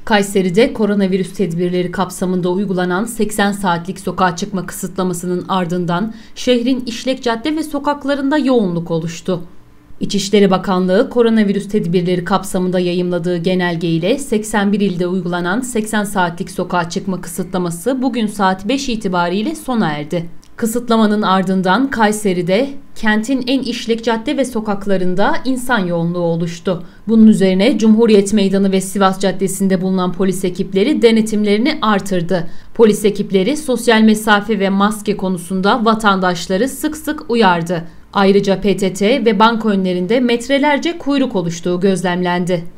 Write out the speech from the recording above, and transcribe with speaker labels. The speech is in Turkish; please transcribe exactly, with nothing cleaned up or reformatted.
Speaker 1: Kayseri'de koronavirüs tedbirleri kapsamında uygulanan seksen saatlik sokağa çıkma kısıtlamasının ardından şehrin işlek cadde ve sokaklarında yoğunluk oluştu. İçişleri Bakanlığı koronavirüs tedbirleri kapsamında yayımladığı genelge ile seksen bir ilde uygulanan seksen saatlik sokağa çıkma kısıtlaması bugün saat beş itibariyle sona erdi. Kısıtlamanın ardından Kayseri'de kentin en işlek cadde ve sokaklarında insan yoğunluğu oluştu. Bunun üzerine Cumhuriyet Meydanı ve Sivas Caddesi'nde bulunan polis ekipleri denetimlerini artırdı. Polis ekipleri sosyal mesafe ve maske konusunda vatandaşları sık sık uyardı. Ayrıca P T T ve banka önlerinde metrelerce kuyruk oluştuğu gözlemlendi.